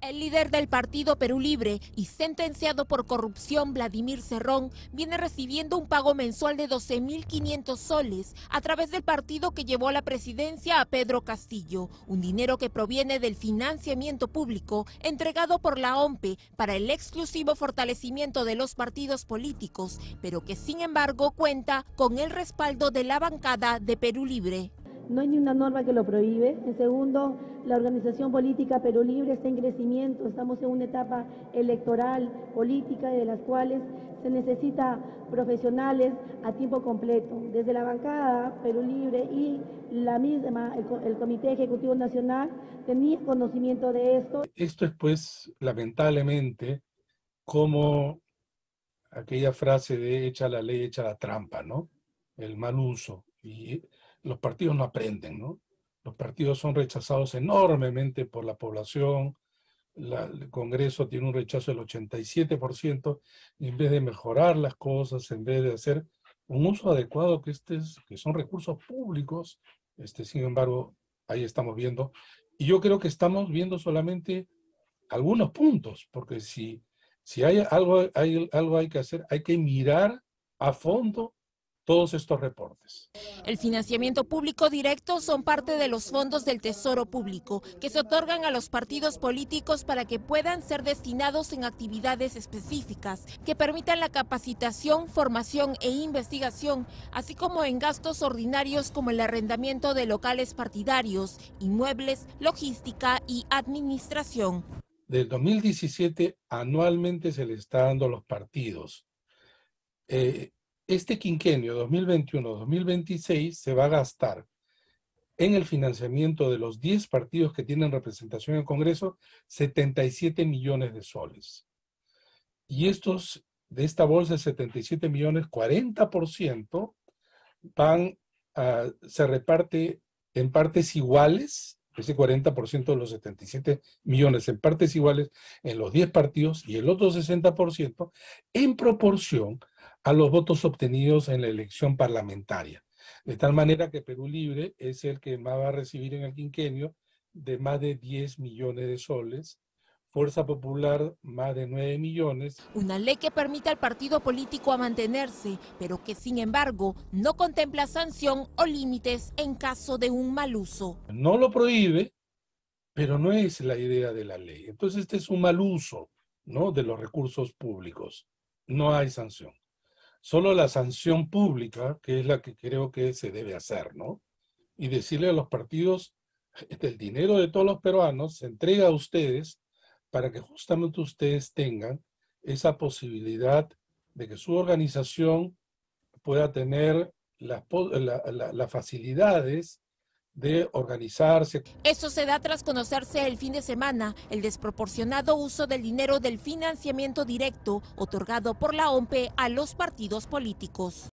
El líder del partido Perú Libre y sentenciado por corrupción, Vladimir Cerrón, viene recibiendo un pago mensual de 12.500 soles a través del partido que llevó a la presidencia a Pedro Castillo, un dinero que proviene del financiamiento público entregado por la OMPE para el exclusivo fortalecimiento de los partidos políticos, pero que sin embargo cuenta con el respaldo de la bancada de Perú Libre. No hay ni una norma que lo prohíbe. En segundo, la organización política Perú Libre está en crecimiento. Estamos en una etapa electoral, política, de las cuales se necesita profesionales a tiempo completo. Desde la bancada Perú Libre y la misma, el Comité Ejecutivo Nacional, tenía conocimiento de esto. Esto es, pues, lamentablemente, como aquella frase de echa la ley, echa la trampa, ¿no? El mal uso. Y los partidos no aprenden, ¿no? Los partidos son rechazados enormemente por la población. El Congreso tiene un rechazo del 87%, y en vez de mejorar las cosas, en vez de hacer un uso adecuado, que son recursos públicos, sin embargo, ahí estamos viendo. Y yo creo que estamos viendo solamente algunos puntos, porque si hay algo hay que hacer, hay que mirar a fondo todos estos reportes. El financiamiento público directo son parte de los fondos del Tesoro Público que se otorgan a los partidos políticos para que puedan ser destinados en actividades específicas que permitan la capacitación, formación e investigación, así como en gastos ordinarios como el arrendamiento de locales partidarios, inmuebles, logística y administración. Del 2017 anualmente se le está dando a los partidos. Este quinquenio 2021-2026 se va a gastar en el financiamiento de los 10 partidos que tienen representación en el Congreso 77 millones de soles. Y de esta bolsa de 77 millones, 40% se reparte en partes iguales, ese 40% de los 77 millones en partes iguales en los 10 partidos, y el otro 60% en proporción a los votos obtenidos en la elección parlamentaria. De tal manera que Perú Libre es el que más va a recibir en el quinquenio de más de 10 millones de soles, Fuerza Popular más de 9 millones. Una ley que permite al partido político a mantenerse, pero que sin embargo no contempla sanción o límites en caso de un mal uso. No lo prohíbe, pero no es la idea de la ley. Entonces este es un mal uso, ¿no?, de los recursos públicos. No hay sanción. Solo la sanción pública, que es la que creo que se debe hacer, ¿no? Y decirle a los partidos, el dinero de todos los peruanos se entrega a ustedes para que justamente ustedes tengan esa posibilidad de que su organización pueda tener las facilidades de organizarse. Eso se da tras conocerse el fin de semana el desproporcionado uso del dinero del financiamiento directo otorgado por la OMPE a los partidos políticos.